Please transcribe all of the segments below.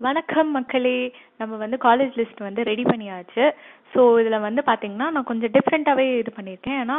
வணக்கம் மக்களே. நம்ம வந்து காலேஜ் லிஸ்ட் வந்து ரெடி பண்ணியாச்சு. ஸோ இதில் வந்து பார்த்தீங்கன்னா நான் கொஞ்சம் டிஃப்ரெண்ட்டாகவே இது பண்ணியிருக்கேன். ஏன்னா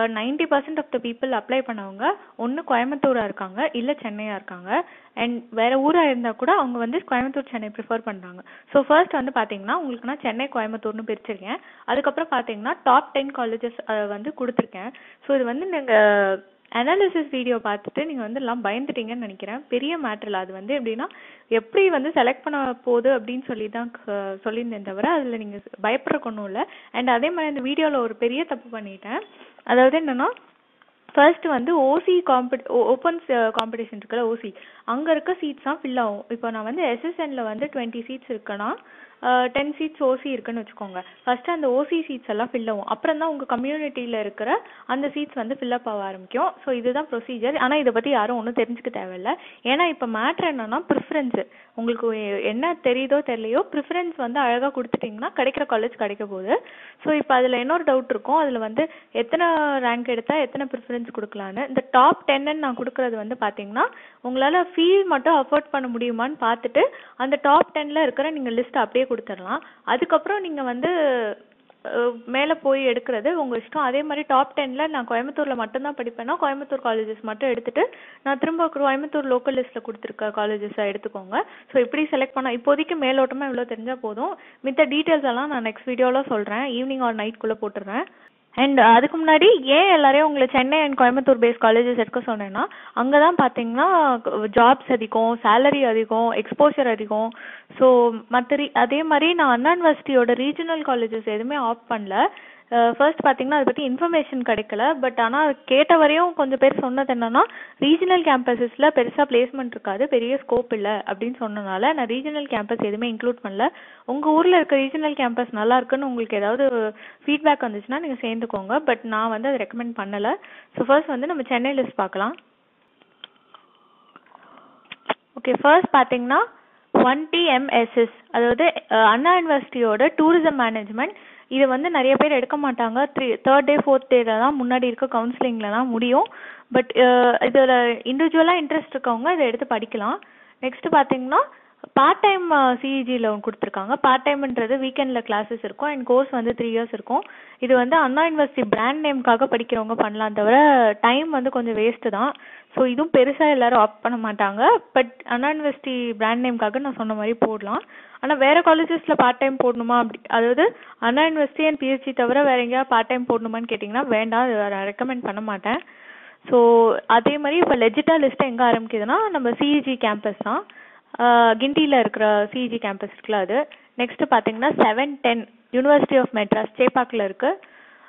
90% ஆஃப் த பீப்புள் அப்ளை பண்ணவங்க ஒன்று கோயம்புத்தூராக இருக்காங்க, இல்லை சென்னையாக இருக்காங்க. அண்ட் வேறு ஊராக இருந்தால் கூட அவங்க வந்து கோயம்புத்தூர் சென்னை ப்ரிஃபர் பண்ணுறாங்க. ஸோ ஃபர்ஸ்ட் வந்து பார்த்தீங்கன்னா உங்களுக்கு நான் சென்னை கோயம்புத்தூர்னு பிரிச்சிருக்கேன். அதுக்கப்புறம் பார்த்தீங்கன்னா டாப் 10 காலேஜஸ் வந்து கொடுத்துருக்கேன். ஸோ இது வந்து நீங்கள் அனாலிசிஸ் வீடியோ பார்த்துட்டு நீங்கள் வந்து எல்லாம் பயந்துட்டீங்கன்னு நினைக்கிறேன். பெரிய மேட்டர் இல்லை. அது வந்து எப்படின்னா எப்படி வந்து செலக்ட் பண்ண போகுது அப்படின்னு சொல்லி தான் சொல்லியிருந்தேன் தவிர அதில் நீங்கள் பயப்படுறக்கு ஒன்றும் இல்லை. அண்ட் அதே மாதிரி இந்த வீடியோவில் ஒரு பெரிய தப்பு பண்ணிட்டேன். அதாவது என்னென்னா ஃபர்ஸ்ட் வந்து ஓசி ஓப்பன் காம்படிஷன் இருக்குல்ல, ஓசி அங்கே இருக்க சீட்ஸ் தான் ஃபில் ஆகும். இப்போ நான் வந்து எஸ்எஸ்என்ல வந்து 20 சீட்ஸ் இருக்குன்னா 10 சீட்ஸ் ஓசி இருக்குன்னு வச்சுக்கோங்க. ஃபர்ஸ்ட் அந்த ஓசி சீட்ஸ் எல்லாம் ஃபில் ஆகும். அப்புறம் தான் உங்கள் கம்யூனிட்டியில் இருக்கிற அந்த சீட்ஸ் வந்து ஃபில்அப் ஆக ஆரம்பிக்கும். ஸோ இதுதான் ப்ரொசீஜர். ஆனால் இதை பற்றி யாரும் ஒன்றும் தெரிஞ்சுக்க தேவையில்லை. ஏன்னா இப்போ மேட்ரு என்னன்னா ப்ரிஃபரன்ஸு. உங்களுக்கு என்ன தெரியுதோ தெரியலையோ ப்ரிஃபரன்ஸ் வந்து அழகாக கொடுத்துட்டிங்கன்னா கிடைக்கிற காலேஜ் கிடைக்க போகுது. ஸோ இப்போ அதில் இன்னொரு டவுட் இருக்கும். அதில் வந்து எத்தனை ரேங்க் எடுத்தால் எத்தனை ப்ரிஃபரன்ஸ் கொடுக்கலான்னு. இந்த டாப் 10 நான் கொடுக்குறது வந்து பார்த்தீங்கன்னா உங்களால் ஃபீ மட்டும் அஃபோர்ட் பண்ண முடியுமான்னு பார்த்துட்டு அந்த டாப் 10 இருக்கிற நீங்கள் லிஸ்ட் அப்படியே கொடுத்துடலாம். அதுக்கப்புறம் நீங்கள் வந்து மேலே போய் எடுக்கிறது உங்கள் இஷ்டம். அதே மாதிரி டாப் 10 நான் கோயம்புத்தூரில் மட்டும்தான் படிப்பேன்னா கோயம்புத்தூர் காலேஜஸ் மட்டும் எடுத்துகிட்டு நான் திரும்ப கோயம்புத்தூர் லோக்கல் லிஸ்ட்டில் கொடுத்துருக்க காலேஜஸை எடுத்துக்கோங்க. ஸோ இப்படி செலக்ட் பண்ணால் இப்போதைக்கு மேலோட்டமாக இவ்வளோ தெரிஞ்சால் போதும். மித்த டீட்டெயில்ஸ் எல்லாம் நான் நெக்ஸ்ட் வீடியோவில் சொல்கிறேன். ஈவினிங் ஆர் நைட்குள்ளே போட்டுடுறேன். அண்ட் அதுக்கு முன்னாடி ஏன் எல்லாரையும் உங்களை Chennai and Coimbatore base colleges எடுக்க சொன்னேன்னா அங்கே தான் பார்த்தீங்கன்னா ஜாப்ஸ் அதிகம், சேலரி அதிகம், எக்ஸ்போஷர் அதிகம். ஸோ அதே மாதிரி நான் அண்ணா யூனிவர்சிட்டியோட ரீஜனல் காலேஜஸ் எதுவுமே ஆஃப் பண்ணல. ஃபர்ஸ்ட் பார்த்தீங்கன்னா அதை பற்றி இன்ஃபர்மேஷன் கிடைக்கல. பட் ஆனால் கேட்ட வரையும் கொஞ்சம் பேர் சொன்னது என்னன்னா ரீஜனல் கேம்பஸஸில் பெருசாக பிளேஸ்மெண்ட் இருக்காது, பெரிய ஸ்கோப் இல்லை அப்படின்னு சொன்னனால நான் ரீஜனல் கேம்பஸ் எதுவுமே இன்க்ளூட் பண்ணல. உங்கள் ஊரில் இருக்க ரீஜனல் கேம்பஸ் நல்லா இருக்குன்னு உங்களுக்கு ஏதாவது ஃபீட்பேக் வந்துச்சுன்னா நீங்கள் சேர்ந்துக்கோங்க. பட் நான் வந்து அதை ரெக்கமெண்ட் பண்ணலை. ஸோ ஃபர்ஸ்ட் வந்து நம்ம சென்னை லிஸ்ட் பார்க்கலாம். ஓகே, ஃபர்ஸ்ட் பார்த்தீங்கன்னா 1TMSS, அதாவது அண்ணா யூனிவர்சிட்டியோட டூரிசம் மேனேஜ்மெண்ட். இது வந்து நிறைய பேர் எடுக்க மாட்டாங்க. 3rd day 4th day தான் முன்னாடி இருக்க கவுன்சிலிங்கில் தான் முடியும். பட் இதில் இண்டிவிஜுவலாக இன்ட்ரெஸ்ட் இருக்கவங்க இதை எடுத்து படிக்கலாம். நெக்ஸ்ட் பார்த்தீங்கன்னா பார்ட் டைம் சிஇஜியில் கொடுத்துருக்காங்க. பார்ட் டைம்ன்றது வீக்கெண்டில் கிளாஸஸ் இருக்கும் அண்ட் கோர்ஸ் வந்து 3 years இருக்கும். இது வந்து அண்ணா யூனிவர்சிட்டி பிராண்ட் நேம்காக படிக்கிறவங்க பண்ணலாம் தவிர டைம் வந்து கொஞ்சம் வேஸ்ட்டு தான். ஸோ இதுவும் பெருசாக எல்லாரும் ஆப்ட் பண்ண மாட்டாங்க. பட் அண்ணா யூனிவர்சிட்டி பிராண்ட் நேம்காக நான் சொன்ன மாதிரி போடலாம். ஆனால் வேறு காலேஜஸில் பார்ட் டைம் போடணுமா அதாவது அண்ணா யூனிவர்சிட்டி அண்ட் பிஹெச்டி தவிர வேறு எங்கேயாவது பார்ட் டைம் போடணுமான்னு கேட்டிங்கன்னா வேண்டாம், அதை ரெக்கமெண்ட் பண்ண மாட்டேன். ஸோ அதே மாதிரி இப்போ லெஜிட்டா லிஸ்ட்டு எங்கே ஆரம்பிக்குதுன்னா நம்ம சிஇஜி கேம்பஸ் தான். கிண்டியில் இருக்கிற சிஇஜி கேம்பஸ் இருக்குல்ல அது. நெக்ஸ்ட் பார்த்தீங்கன்னா 710 யூனிவர்சிட்டி ஆஃப் மெட்ராஸ் சேப்பாக்கில் இருக்குது.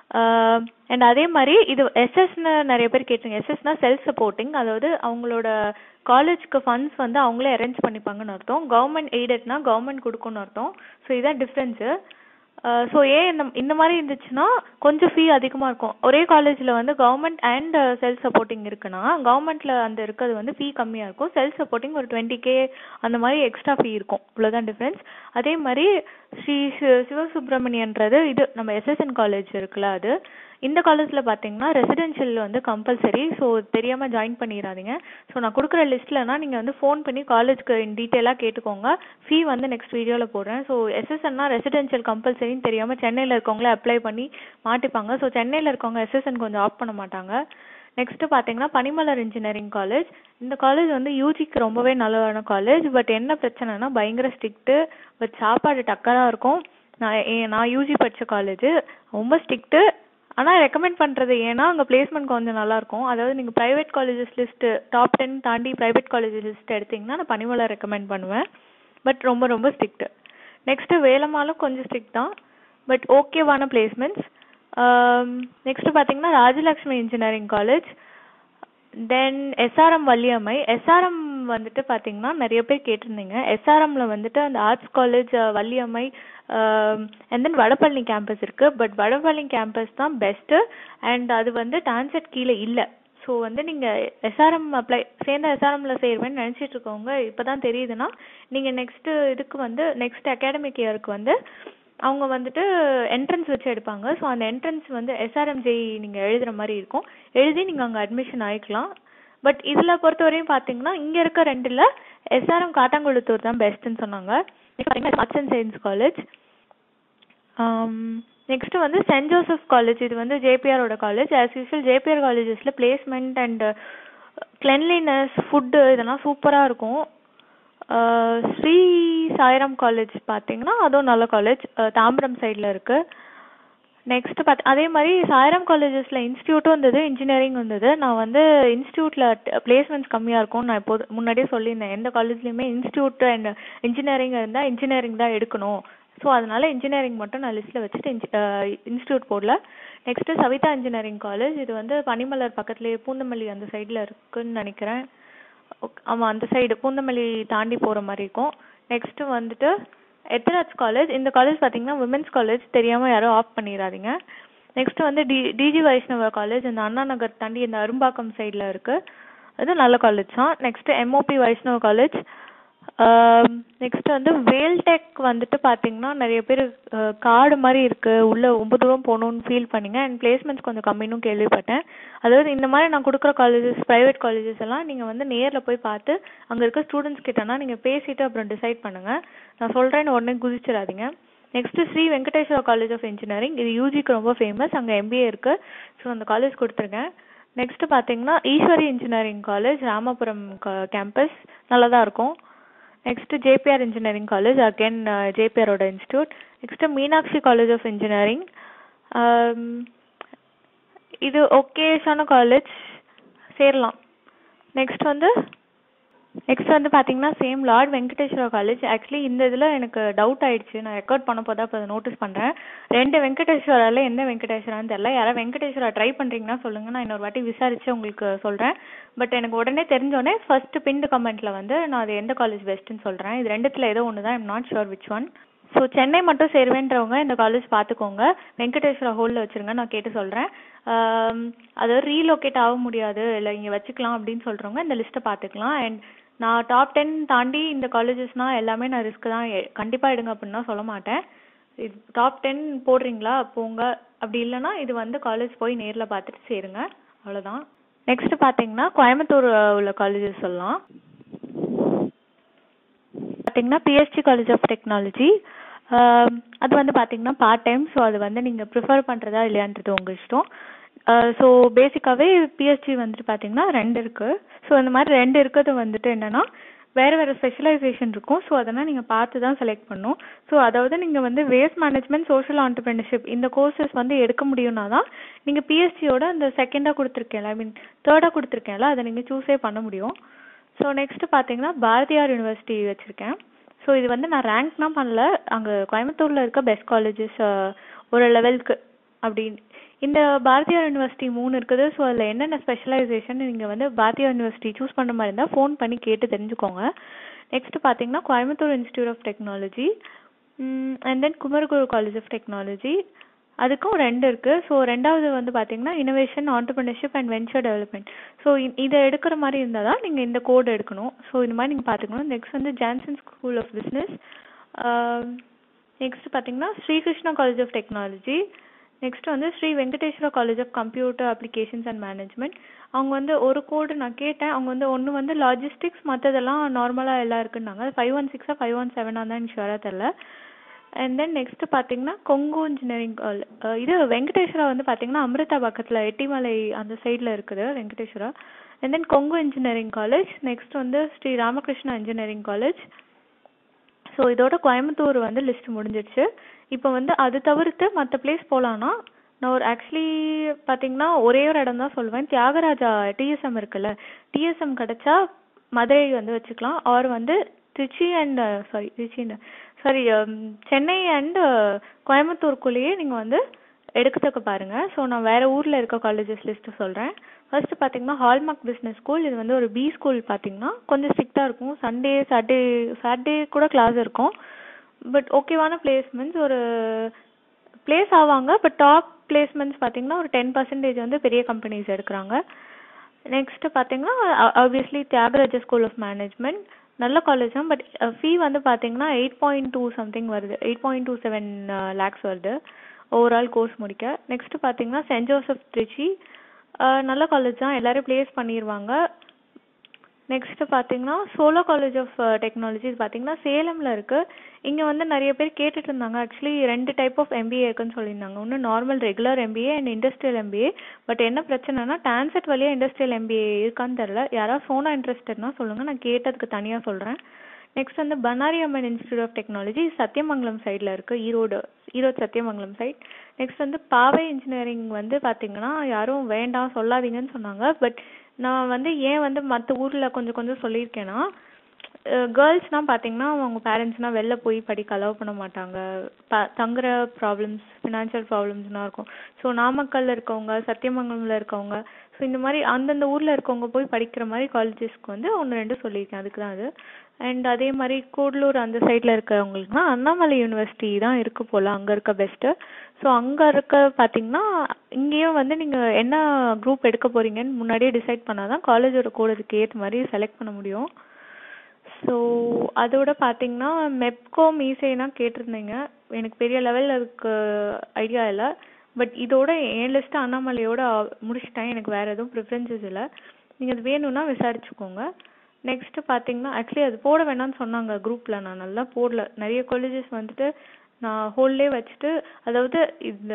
அண்ட் அதே மாதிரி இது எஸ்எஸ்ன்னு நிறைய பேர் கேட்டுருங்க. எஸ்எஸ்னா செல்ஃப் சப்போர்ட்டிங், அதாவது அவங்களோட காலேஜ்க்கு ஃபண்ட்ஸ் வந்து அவங்களே அரேஞ்ச் பண்ணிப்பாங்கன்னு அர்த்தம். கவர்மெண்ட் எய்டட்னா கவர்மெண்ட் கொடுக்குன்னு அர்த்தம். ஸோ இதுதான் டிஃப்ரென்ஸு. ஸோ இந்த மாதிரி இருந்துச்சுன்னா கொஞ்சம் ஃபீ அதிகமாக இருக்கும். ஒரே காலேஜில் வந்து கவர்மெண்ட் அண்ட் செல்ஃப் சப்போர்ட்டிங் இருக்குன்னா கவர்மெண்ட்டில் அந்த இருக்கிறது வந்து ஃபீ கம்மியாக இருக்கும். செல்ஃப் சப்போர்ட்டிங் ஒரு 20K அந்த மாதிரி எக்ஸ்ட்ரா ஃபீ இருக்கும். இவ்வளோதான் டிஃப்ரென்ஸ். அதே மாதிரி ஸ்ரீ சிவசுப்ரமணியன்றது இது நம்ம எஸ்எஸ்என் காலேஜ் இருக்குல்ல அது. இந்த காலேஜில் பார்த்தீங்கன்னா ரெசிடென்ஷியல் வந்து கம்பல்சரி. ஸோ தெரியாமல் ஜாயின் பண்ணிடாதீங்க. ஸோ நான் கொடுக்குற லிஸ்ட்லனா நீங்கள் வந்து ஃபோன் பண்ணி காலேஜ்க்கு டீட்டெயிலாக கேட்டுக்கோங்க. ஃபீ வந்து நெக்ஸ்ட் வீடியோவில் போடுறேன். ஸோ எஸ்எஸ்என்னா ரெசிடென்ஷியல் கம்பல்சரின்னு தெரியாமல் சென்னையில் இருக்கவங்களே அப்ளை பண்ணி மாட்டிப்பாங்க. ஸோ சென்னையில் இருக்கவங்க எஸ்எஸ்என் கொஞ்சம் ஆஃப் பண்ண மாட்டாங்க. நெக்ஸ்ட்டு பார்த்தீங்கன்னா பனிமலர் இன்ஜினியரிங் காலேஜ். இந்த காலேஜ் வந்து யூஜிக்கு ரொம்பவே நல்லதான காலேஜ். பட் என்ன பிரச்சனைனா பயங்கர ஸ்ட்ரிக்ட்டு. பட் சாப்பாடு டக்கராக இருக்கும். நான் யூஜி படித்த காலேஜ் ரொம்ப ஸ்ட்ரிக்ட்டு. ஆனால் ரெக்கமெண்ட் பண்ணுறது ஏன்னா அங்கே பிளேஸ்மெண்ட் கொஞ்சம் நல்லாயிருக்கும். அதாவது நீங்கள் ப்ரைவேட் காலேஜஸ் லிஸ்ட்டு டாப் 10 தாண்டி ப்ரைவேட் காலேஜஸ் லிஸ்ட் எடுத்திங்கன்னா நான் பனிமலர் ரெக்கமெண்ட் பண்ணுவேன். பட் ரொம்ப ரொம்ப ஸ்ட்ரிக்ட்டு. நெக்ஸ்ட்டு வேலம்மாலும் கொஞ்சம் ஸ்ட்ரிக்ட் தான், பட் ஓகேவான பிளேஸ்மெண்ட்ஸ். நெக்ஸ்ட்டு பார்த்தீங்கன்னா Rajalakshmi engineering college. Then SRM Valliammai. SRM வந்துட்டு பார்த்தீங்கன்னா நிறைய பேர் கேட்டிருந்தீங்க. எஸ்ஆர்எம்ல வந்துட்டு அந்த arts college Valliammai and then Vadapalani campus இருக்குது. பட் வடபழனி கேம்பஸ் தான் பெஸ்ட்டு. அண்ட் அது வந்து டான்செட் கீழே இல்லை. ஸோ வந்து நீங்கள் எஸ்ஆர்எம் சேர்ந்த எஸ்ஆர்எம்ல சேருவேன்னு நினச்சிட்டு இருக்கவங்க இப்போ தான் தெரியுதுன்னா நீங்கள் இதுக்கு வந்து நெக்ஸ்ட் அகாடமிக் இயருக்கு வந்து அவங்க வந்துட்டு என்ட்ரன்ஸ் வச்சு எடுப்பாங்க. ஸோ அந்த என்ட்ரன்ஸ் வந்து எஸ்ஆர்எம்ஜேஇ நீங்கள் எழுதுகிற மாதிரி இருக்கும். எழுதி நீங்கள் அங்கே அட்மிஷன் ஆகிக்கலாம். பட் இதில் பொறுத்தவரையும் பார்த்தீங்கன்னா இங்கே இருக்க ரெண்டில் SRM காட்டாங்குளத்தூர் தான் பெஸ்ட்னு சொன்னாங்க. Arts and science college. Next வந்து சென்ட் ஜோசப் காலேஜ். இது வந்து ஜேபிஆரோட காலேஜ். ஆஸ் யூஷுவல் ஜேபிஆர் காலேஜஸ்ல பிளேஸ்மெண்ட் அண்ட் கிளென்லினஸ், ஃபுட்டு இதெல்லாம் சூப்பராக இருக்கும். ஸ்ரீ சாய்ராம் காலேஜ் பார்த்தீங்கன்னா அதுவும் நல்ல காலேஜ், தாம்பரம் சைடில் இருக்குது. நெக்ஸ்ட் அதே மாதிரி சாய்ராம் காலேஜஸில் இன்ஸ்டியூட்டும் இருந்தது, இன்ஜினியரிங் இருந்தது. நான் வந்து இன்ஸ்டியூட்டில் பிளேஸ்மெண்ட்ஸ் கம்மியாக இருக்கும்னு நான் இப்போ முன்னாடியே சொல்லியிருந்தேன். எந்த காலேஜ்லேயுமே இன்ஸ்டியூட் அண்ட் இன்ஜினியரிங் இருந்தால் இன்ஜினியரிங் தான் எடுக்கணும். ஸோ அதனால இன்ஜினியரிங் மட்டும் நான் லிஸ்ட்டில் வச்சுட்டு இன்ஸ்டியூட் போடல. Next Savitha engineering college. இது வந்து பனிமலர் பக்கத்துலேயே பூந்தமல்லி அந்த சைடில் இருக்குன்னு நினைக்கிறேன். ஆமாம், அந்த சைடு பூந்தமல்லி தாண்டி போகிற மாதிரி இருக்கும். நெக்ஸ்ட்டு வந்துட்டு எத்ராஜ் காலேஜ். இந்த காலேஜ் பார்த்தீங்கன்னா விமென்ஸ் காலேஜ், தெரியாமல் யாரும் ஆஃப் பண்ணிடாதீங்க. நெக்ஸ்ட் வந்து டிஜி வைஷ்ணவ காலேஜ். இந்த அண்ணா நகர் தாண்டி இந்த அரும்பாக்கம் சைடில் இருக்குது. அது நல்ல காலேஜ் தான். Next MOP Vaishnava college. Next வந்து வேல்டெக் வந்துட்டு பார்த்தீங்கன்னா நிறைய பேர் காடு மாதிரி இருக்குது, உள்ளே ரொம்ப தூரம் போகணுன்னு ஃபீல் பண்ணிங்க. அண்ட் பிளேஸ்மெண்ட்ஸ் கொஞ்சம் கம்மின்னு கேள்விப்பட்டேன். அதாவது இந்த மாதிரி நான் கொடுக்குற காலேஜஸ், ப்ரைவேட் காலேஜஸ் எல்லாம் நீங்கள் வந்து நேரில் போய் பார்த்து அங்கே இருக்க ஸ்டூடெண்ட்ஸ் கிட்டனா நீங்கள் பேசிவிட்டு அப்புறம் டிசைட் பண்ணுங்கள். நான் சொல்கிறேன்னு உடனே குதிச்சிடாதீங்க. Next Sri Venkateswara college of engineering. இது யூஜிக்கு ரொம்ப ஃபேமஸ், அங்கே MBA இருக்குது. ஸோ அந்த காலேஜ் கொடுத்துருக்கேன். நெக்ஸ்ட்டு பார்த்தீங்கன்னா Easwari engineering college, Ramapuram campus, நல்லதாக இருக்கும். Next JPR engineering college, again ஜேபிஆரோட institute. Next Meenakshi college of engineering. இது ஓகேஷான காலேஜ், சேரலாம். நெக்ஸ்ட் வந்து பார்த்தீங்கன்னா same lord Venkateswara college. Actually இந்த இதில் எனக்கு டவுட் ஆயிடுச்சு, நான் ரெக்கார்ட் பண்ண போதா இப்போ அதை நோட்டீஸ் பண்ணுறேன். 2 வெங்கடேஸ்வராவில் எந்த வெங்கடேஸ்வரான்னு தெரியல. யாராவது வெங்கடேஸ்வரா ட்ரை பண்ணுறீங்கன்னா சொல்லுங்கள், நான் இன்னொரு வாட்டி விசாரித்து உங்களுக்கு சொல்கிறேன். பட் எனக்கு உடனே தெரிஞ்சோடனே ஃபர்ஸ்ட் பின்டு கமெண்ட்டில் வந்து நான் அது எந்த காலேஜ் பெஸ்ட்டுன்னு சொல்கிறேன். இது ரெண்டுத்தில் ஏதோ ஒன்று தான், I'm not sure which one. So Chennai மட்டும் சேருவேன்றவங்க இந்த காலேஜ் பார்த்துக்கோங்க. வெங்கடேஸ்வரா ஹோலில் வச்சுருங்க, நான் கேட்டு சொல்கிறேன். அதாவது ரீலோகேட் ஆக முடியாது, இல்லை இங்கே வச்சுக்கலாம் அப்படின்னு சொல்கிறவங்க இந்த லிஸ்ட்டை பார்த்துக்கலாம். அண்ட் நான் டாப் 10 தாண்டி இந்த காலேஜஸ்னால் எல்லாமே நான் ரிஸ்க் தான், கண்டிப்பாக எடுங்க அப்படின்னு சொல்ல மாட்டேன். இது டாப் 10 போடுறீங்களா போங்க, அப்படி இல்லைன்னா இது வந்து காலேஜ் போய் நேரில் பார்த்துட்டு சேருங்க, அவ்வளோதான். நெக்ஸ்ட் பார்த்தீங்கன்னா கோயம்புத்தூர் உள்ள காலேஜஸ் சொல்லலாம். பார்த்தீங்கன்னா பிஎஸ்டி காலேஜ் ஆஃப் டெக்னாலஜி. அது வந்து பார்த்தீங்கன்னா பார்ட் டைம். ஸோ அது வந்து நீங்கள் ப்ரிஃபர் பண்ணுறதா இல்லையான்றது உங்கள் இஷ்டம். ஸோ பேசிக்காகவே பிஎஸ்டி வந்துட்டு பார்த்தீங்கன்னா 2 இருக்குது. ஸோ இந்த மாதிரி 2 இருக்கிறது வந்துட்டு என்னென்னா வேறு ஸ்பெஷலைசேஷன் இருக்கும். ஸோ அதெல்லாம் நீங்கள் பார்த்து தான் செலக்ட் பண்ணணும். ஸோ அதாவது நீங்கள் வந்து வேஸ்ட் மேனேஜ்மெண்ட், சோஷியல் ஆண்டர்பிரினர்ஷிப் இந்த கோர்சஸ் வந்து எடுக்க முடியும்னா தான் நீங்கள் பிஎஸ்டியோட அந்த செகண்டாக கொடுத்துருக்கேன்ல, தேர்டாக கொடுத்துருக்கேன்ல, அதை நீங்கள் சூஸே பண்ண முடியும். ஸோ நெக்ஸ்ட்டு பார்த்தீங்கன்னா பாரதியார் யூனிவர்சிட்டி வச்சுருக்கேன். ஸோ இது வந்து நான் ரேங்க்லாம் பண்ணல, அங்கே கோயம்புத்தூரில் இருக்க பெஸ்ட் காலேஜஸ் ஒரு லெவலுக்கு அப்படின்னு. இந்த பாரதியார் யூனிவர்சிட்டி 3 இருக்குது. ஸோ அதில் என்னென்ன ஸ்பெஷலைசேஷன் நீங்கள் வந்து பாரதியார் யூனிவர்சிட்டி சூஸ் பண்ணுற மாதிரி இருந்தால் ஃபோன் பண்ணி கேட்டு தெரிஞ்சுக்கோங்க. நெக்ஸ்ட்டு பார்த்தீங்கன்னா Coimbatore institute of technology, and then Kumaraguru college of technology, அதுக்கும் 2 இருக்குது. ஸோ 2வது வந்து பார்த்தீங்கன்னா innovation, entrepreneurship and venture development. So இதை எடுக்கிற மாதிரி இருந்தால் தான் நீங்கள் இந்த கோடு எடுக்கணும். ஸோ இந்த மாதிரி நீங்கள் பார்த்துக்கணும். நெக்ஸ்ட் வந்து Johnson school of business. Next பார்த்தீங்கன்னா Srikrishna college of technology. Next வந்து Sri Venkateswara college of computer applications and management. அவங்க வந்து ஒரு கோடு நான் கேட்டேன், அவங்க வந்து ஒன்று வந்து லாஜிஸ்டிக்ஸ், மற்றதெல்லாம் நார்மலாக எல்லாம் இருக்குன்னாங்க. 516 517 தான் எனக்கு ஷுவராக தெரில. அண்ட் தென் நெக்ஸ்ட் பார்த்தீங்கன்னா கொங்கு இன்ஜினியரிங் இது வெங்கடேஸ்வரா வந்து பார்த்தீங்கன்னா அமிர்தா பக்கத்தில் எட்டிமலை அந்த சைடில் இருக்குது Venkateswara. And then Kongu engineering college. Next வந்து Sri Ramakrishna engineering college. So இதோட கோயம்புத்தூர் வந்து லிஸ்ட் முடிஞ்சிடுச்சு. இப்போ வந்து அது தவிர்த்து மற்ற பிளேஸ் போகலான்னா நான் ஒரு ஆக்சுவலி பார்த்தீங்கன்னா ஒரே ஒரு இடம் தான் சொல்லுவேன். தியாகராஜா டிஎஸ்எம் இருக்குல்ல, டிஎஸ்எம் கிடச்சா மதுரை வந்து வச்சுக்கலாம். ஆர் வந்து சென்னை அண்ட் கோயம்புத்தூருக்குள்ளேயே நீங்கள் வந்து எடுக்கிறதுக்கு பாருங்கள். ஸோ நான் வேறு ஊரில் இருக்க காலேஜஸ் லிஸ்ட்டு சொல்கிறேன். ஃபர்ஸ்ட் பார்த்தீங்கன்னா ஹால்மார்க் பிஸ்னஸ் ஸ்கூல். இது வந்து ஒரு பி ஸ்கூல். பார்த்தீங்கன்னா கொஞ்சம் ஸ்ட்ரிக்டாக இருக்கும். சண்டே சாட்டர்டே கூட கிளாஸ் இருக்கும். பட் ஓகேவான பிளேஸ்மெண்ட்ஸ் ஒரு பிளேஸ் ஆவாங்க. பட் டாப் பிளேஸ்மெண்ட்ஸ் பார்த்தீங்கன்னா ஒரு 10% வந்து பெரிய கம்பெனிஸ் எடுக்கிறாங்க. நெக்ஸ்ட் பார்த்தீங்கன்னா obviously Thiagaraja school of management, நல்ல காலேஜ் தான். பட் ஃபீ வந்து பார்த்தீங்கன்னா 8.2 சம்திங் வருது, 8.27 lakhs வருது ஓவரால் கோர்ஸ் முடிக்க. நெக்ஸ்ட் பார்த்தீங்கன்னா சென்ட் ஜோசப் திருச்சி, நல்ல காலேஜ் தான், எல்லாரும் பிளேஸ் பண்ணிடுவாங்க. நெக்ஸ்ட் பார்த்தீங்கன்னா சோலோ காலேஜ் ஆஃப் டெக்னாலஜி பார்த்தீங்கன்னா சேலமில் இருக்குது. இங்கே வந்து நிறைய பேர் கேட்டுட்டு இருந்தாங்க. ஆக்சுவலி 2 டைப் ஆஃப் MBA இருக்குன்னு சொல்லியிருந்தாங்க. ஒன்று normal regular MBA and industrial MBA. But என்ன பிரச்சனைனா டான்செட் வழியாக இண்டஸ்ட்ரியல் MBA இருக்கான்னு தெரில. யாராவது சோனா இன்ட்ரெஸ்டட்னா சொல்லுங்கள், நான் கேட்டதுக்கு தனியாக சொல்கிறேன். நெக்ஸ்ட் வந்து Bannari Amman institute of technology Sathyamangalam சைடில் இருக்குது, ஈரோடு சத்தியமங்கலம் சைட். நெக்ஸ்ட் வந்து பாவை இன்ஜினியரிங் வந்து பார்த்தீங்கன்னா யாரும் வேண்டாம் சொல்லாதீங்கன்னு சொன்னாங்க. பட் நான் வந்து ஏன் வந்து மற்ற ஊரில் கொஞ்சம் சொல்லியிருக்கேன்னா, கேர்ள்ஸ்னால் பார்த்தீங்கன்னா அவங்க பேரண்ட்ஸ்னால் வெளில போய் படிக்க அலோவ் பண்ண மாட்டாங்க. தங்குற ப்ராப்ளம்ஸ், ஃபினான்ஷியல் ப்ராப்ளம்ஸ்லாம் இருக்கும். ஸோ நாமக்கல்லில் இருக்கவங்க, சத்தியமங்கலமில் இருக்கவங்க, ஸோ இந்த மாதிரி அந்தந்த ஊரில் இருக்கவங்க போய் படிக்கிற மாதிரி காலேஜஸ்க்கு வந்து 1-2 சொல்லியிருக்கேன். அதுக்கு தான் அது. அண்ட் அதே மாதிரி கூடலூர் அந்த சைடில் இருக்கிறவங்களுக்குனா அண்ணாமலை யூனிவர்சிட்டி தான் இருக்கு போல், அங்கே இருக்க பெஸ்ட்டு. ஸோ அங்கே இருக்க பார்த்தீங்கன்னா இங்கேயும் வந்து நீங்கள் என்ன குரூப் எடுக்க போகிறீங்கன்னு முன்னாடியே டிசைட் பண்ணால் தான் காலேஜோட கோடுக்கு ஏற்ற மாதிரி செலக்ட் பண்ண முடியும். ஸோ அதோட பார்த்தீங்கன்னா மெப்கோம் ஈஸைனா கேட்டிருந்தீங்க. எனக்கு பெரிய லெவலில் அதுக்கு ஐடியா இல்லை. பட் இதோட என் லிஸ்ட்டு அண்ணாமலையோட முடிச்சிட்டேன். எனக்கு வேறு எதுவும் ப்ரிஃபரன்சஸ் இல்லை. நீங்கள் அது வேணும்னா விசாரிச்சுக்கோங்க. நெக்ஸ்ட்டு பார்த்தீங்கன்னா ஆக்சுவலி அது போட வேணாம்னு சொன்னாங்க குரூப்பில். நான் நல்லா போடல. நிறைய காலேஜஸ் வந்துட்டு நான் ஹோல்டே வச்சுட்டு, அதாவது இந்த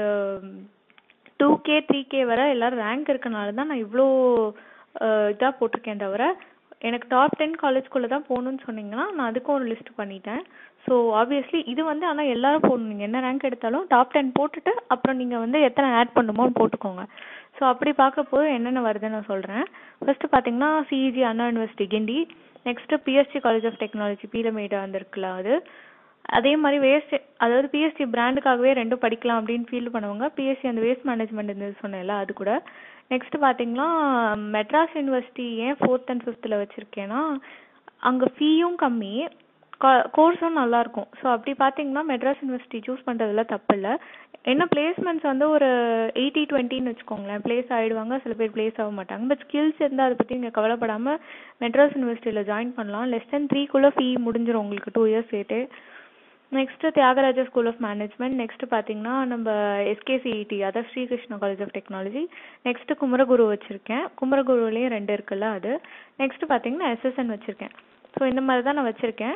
2K 3K வர எல்லோரும் ரேங்க் இருக்கனால தான் நான் இவ்வளோ இதாக போட்டிருக்கேன். தவிர எனக்கு டாப் 10 காலேஜ்குள்ளே தான் போகணுன்னு சொன்னீங்கன்னா நான் அதுக்கும் ஒரு லிஸ்ட் பண்ணிட்டேன். ஸோ ஆப்வியஸ்லி இது வந்து ஆனால் எல்லோரும் போடணும். நீங்கள் என்ன ரேங்க் எடுத்தாலும் டாப் 10 போட்டுட்டு அப்புறம் நீங்கள் வந்து எத்தனை ஆட் பண்ணுமோன்னு போட்டுக்கோங்க. ஸோ அப்படி பார்க்கப்போ என்னென்ன வருதுன்னு நான் சொல்கிறேன். ஃபஸ்ட்டு பார்த்தீங்கன்னா CEG Anna university Guindy. Next PSG college of technology Peelamedu வந்திருக்குல்ல அது. அதே மாதிரி வேஸ்ட், அதாவது PSG பிராண்டுக்காகவே 2 படிக்கலாம் அப்படின்னு ஃபீல் பண்ணுவாங்க. PSG அந்த வேஸ்ட் மேனேஜ்மெண்ட் இருந்தது சொன்னேன்ல அது கூட. நெக்ஸ்ட் பார்த்தீங்கன்னா மெட்ராஸ் யூனிவர்சிட்டி ஏன் 4th and 5th வச்சுருக்கேன்னா அங்கே ஃபீயும் கம்மி, கோர்ஸும் நல்லாயிருக்கும். ஸோ அப்படி பார்த்தீங்கன்னா மெட்ராஸ் யூனிவர்சிட்டி சூஸ் பண்ணுறதுல தப்பு இல்லை. என்ன பிளேஸ்மெண்ட்ஸ் வந்து ஒரு 80-20ன்னு வச்சுக்கோங்களேன். பிளேஸ் ஆகிடுவாங்க, சில பேர் பிளேஸ் ஆக மாட்டாங்க. பட் ஸ்கில்ஸ் இருந்தால் அதை பற்றி நீங்கள் கவலைப்படாமல் மெட்ராஸ் யூனிவர்சிட்டியில் ஜாயின் பண்ணலாம். less than 3க்குள்ளே ஃபீ முடிஞ்சிடும் உங்களுக்கு 2 years சேர்த்து. Next Thiagaraja school of management. Next பார்த்தீங்கன்னா நம்ம SKCET, அதாவது Srikrishna college of technology. Next Kumaraguru வச்சுருக்கேன். குமரகுருலேயும் 2 இருக்குல்ல அது. நெக்ஸ்ட்டு பார்த்தீங்கன்னா SSN வச்சுருக்கேன். ஸோ இந்த மாதிரி தான் நான் வச்சுருக்கேன்.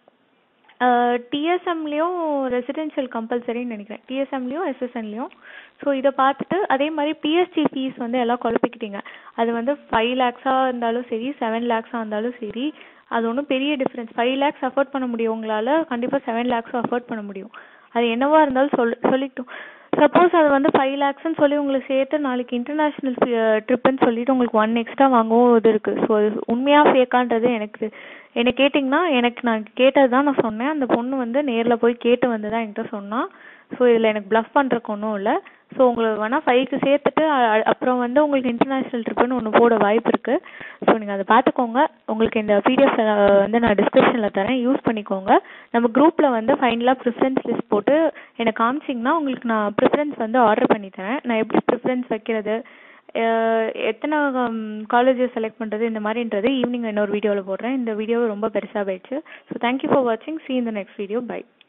TSMலேயும் ரெசிடென்ஷியல் கம்பல்சரின்னு நினைக்கிறேன், TSMலேயும் SSNலேயும். ஸோ இதை பார்த்துட்டு அதே மாதிரி PSG ஃபீஸ் வந்து எல்லாம் குழப்பிக்கிட்டீங்க. அது வந்து 5 lakhs-ஆக இருந்தாலும் சரி, 7 lakhs-ஆக இருந்தாலும் சரி, அது ஒன்றும் பெரிய டிஃப்ரென்ஸ். 5 lakhs அஃபோர்ட் பண்ண முடியும் உங்களால், கண்டிப்பாக 7 lakhs அஃபோர்ட் பண்ண முடியும். அது என்னவா இருந்தாலும் சொல்லிட்டோம். சப்போஸ் அது வந்து 5 lakhs-ன்னு சொல்லி உங்களுக்கு சேர்த்து நாளைக்கு இன்டர்நேஷ்னல் ட்ரிப்புன்னு சொல்லிட்டு உங்களுக்கு 1 extra வாங்கவும் இது இருக்குது. ஸோ அது உண்மையாக ஃபேக்கான்றது என்னை கேட்டிங்கன்னா நான் கேட்டது தான் நான் சொன்னேன். அந்த பொண்ணு வந்து நேரில் போய் கேட்டு வந்து தான் என்கிட்ட சொன்னான். ஸோ இதில் எனக்கு ப்ளஃப் பண்ணுறக்கு ஒன்றும் இல்லை. ஸோ உங்களுக்கு வேணால் 5க்கு சேர்த்துட்டு அப்புறம் வந்து உங்களுக்கு இன்டர்நேஷ்னல் ட்ரிப்புன்னு ஒன்று போட வாய்ப்பு இருக்குது. ஸோ நீங்கள் அதை பார்த்துக்கோங்க. உங்களுக்கு இந்த PDF வந்து நான் டிஸ்கிரிப்ஷனில் தரேன், யூஸ் பண்ணிக்கோங்க. நம்ம குரூப்பில் வந்து ஃபைனலாக ப்ரிஃபரன்ஸ் லிஸ்ட் போட்டு எனக்கு காமிச்சிங்கன்னா உங்களுக்கு நான் ப்ரிஃபரன்ஸ் வந்து ஆர்டர் பண்ணி தரேன். நான் எப்படி ப்ரிஃபரன்ஸ் வைக்கிறது, எத்தனை காலேஜஸ் செலக்ட் பண்ணுறது, இந்த மாதிரின்றது ஈவினிங் இன்னொரு வீடியோவில் போடுறேன். இந்த வீடியோ ரொம்ப பெருசாக போயிடுச்சு. ஸோ தேங்க்யூ ஃபார் வாட்சிங். See you in the next video. Bye.